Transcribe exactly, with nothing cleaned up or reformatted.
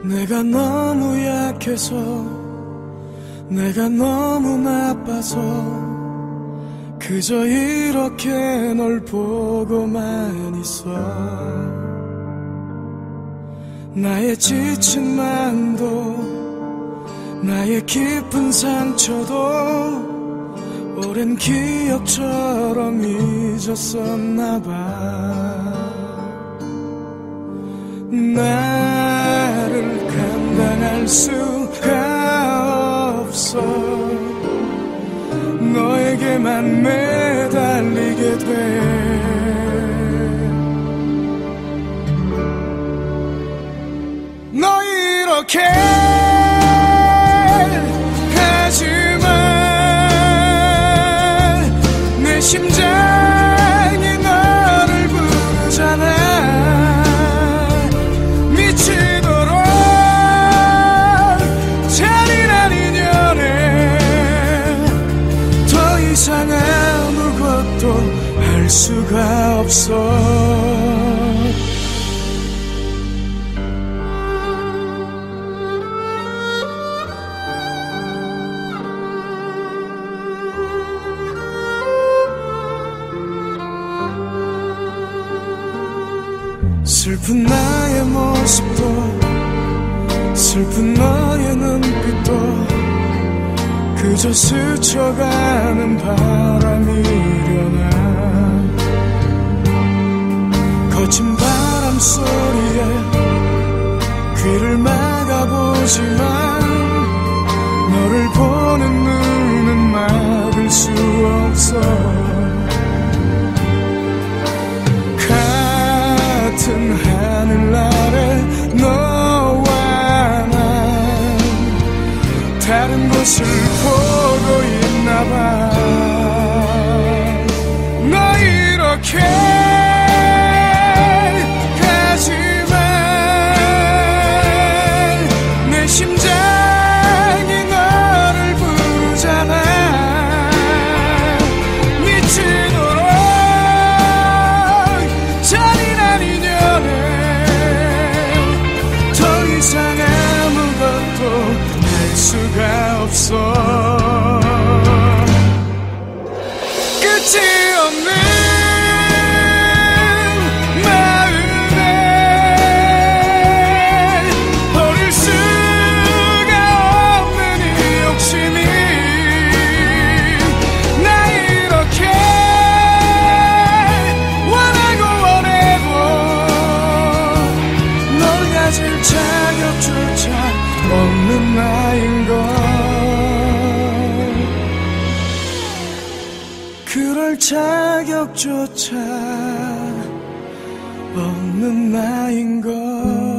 내가 너무 약해서, 내가 너무 나빠서 그저 이렇게 널 보고만 있어. 나의 지친 마음도 나의 깊은 상처도 오랜 기억처럼 잊었었나봐. 나를 감당할 수가 없어. 너에게만 매달리게 돼. 너 이렇게 하지마. 내 심장이 너를 부르잖아. 미치도록 잔인한 인연에 더 이상 아무것도 할 수가 없어. 슬픈 나의 모습도 슬픈 너의 눈빛도 그저 스쳐가는 바람이려나. 거친 바람 소리에 귀를 막아보지만 너를 보는 눈은 막을 수 없어. 같은 하늘 아래 너와 난 다른 곳을 보고 있나봐. 너 이렇게 가지마. 내 심장이 너를 부르잖아. 미치도록 잔인한 인연에 더 이상 아무것도 할 수가 없어. 끝이 없는 마음에 버릴 수가 없는 이 욕심이 나 이렇게 원하고 원해도 널 가질 자격조차 없는 나인걸. 그럴 자격조차 없는 나인걸.